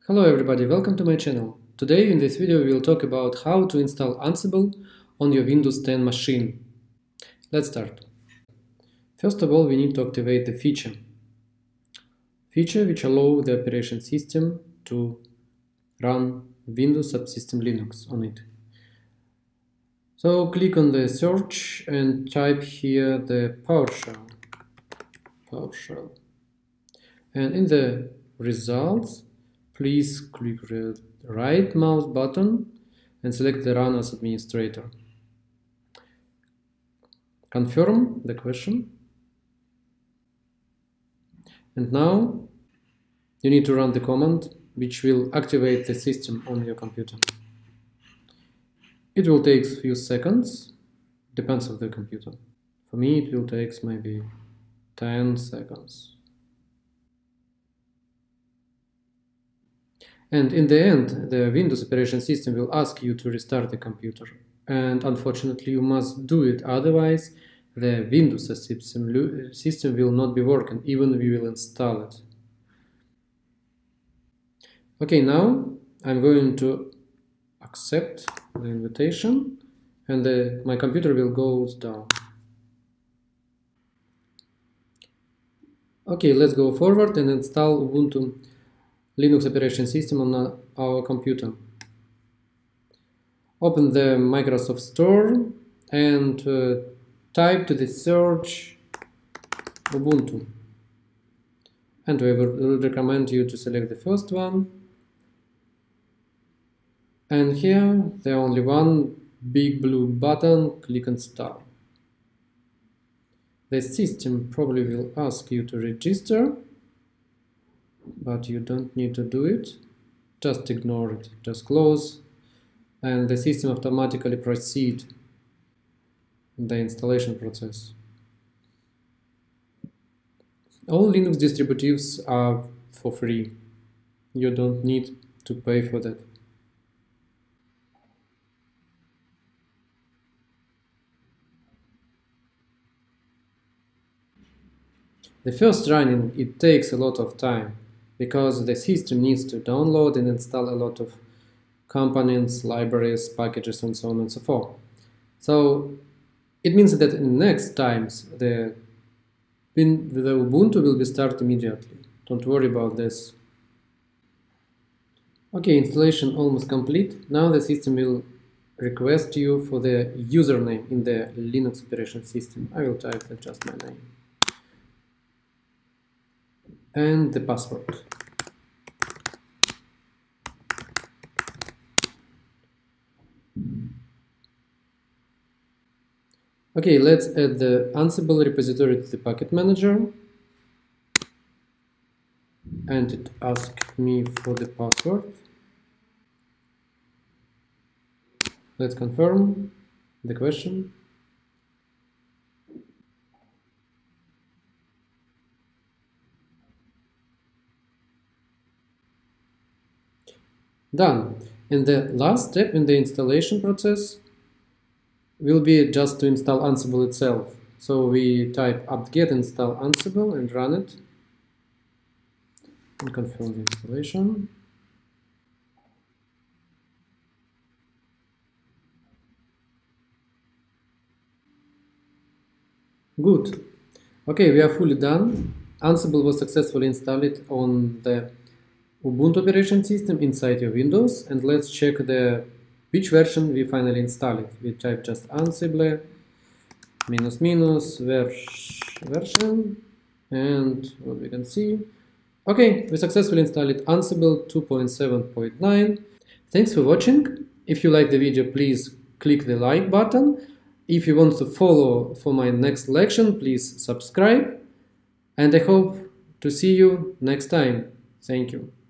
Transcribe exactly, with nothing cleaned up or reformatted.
Hello everybody, welcome to my channel. Today in this video we will talk about how to install Ansible on your Windows ten machine. Let's start. First of all, we need to activate the feature. Feature which allows the operation system to run Windows-Subsystem-Linux on it. So click on the search and type here the PowerShell. PowerShell. And in the results, please click the right mouse button and select the Run as Administrator. Confirm the question. And now you need to run the command which will activate the system on your computer. It will take a few seconds, depends on the computer. For me it will take maybe ten seconds. And in the end, the Windows operation system will ask you to restart the computer. And unfortunately, you must do it, otherwise the Windows system, system will not be working, even we will install it. Okay, now I'm going to accept the invitation and the, my computer will go down. Okay, let's go forward and install Ubuntu Linux operation system on our computer. Open the Microsoft Store and uh, type to the search Ubuntu. And we will recommend you to select the first one. And here, there only one big blue button, click Install. The system probably will ask you to register, but you don't need to do it. Just ignore it, just close, and the system automatically proceeds the installation process. All Linux distributives are for free. You don't need to pay for that. The first running, it takes a lot of time, because the system needs to download and install a lot of components, libraries, packages, and so on and so forth. So it means that in the next times the, the Ubuntu will be started immediately. Don't worry about this. Okay, installation almost complete. Now the system will request you for the username in the Linux operation system. I will type just my name. And the password. Okay, let's add the Ansible repository to the packet manager. And it asks me for the password. Let's confirm the question. Done. And the last step in the installation process will be just to install Ansible itself. So we type apt-get install Ansible and run it. And confirm the installation. Good. Okay, we are fully done. Ansible was successfully installed on the Ubuntu operation system inside your Windows, and let's check the which version we finally installed. We type just Ansible minus minus vers version, and what we can see. Okay, we successfully installed Ansible two point seven point nine. Thanks for watching. If you like the video, please click the like button. If you want to follow for my next lecture, please subscribe. And I hope to see you next time. Thank you.